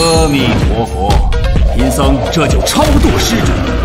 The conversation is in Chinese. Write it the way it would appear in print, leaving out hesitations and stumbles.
阿弥陀佛，贫僧这就超度施主。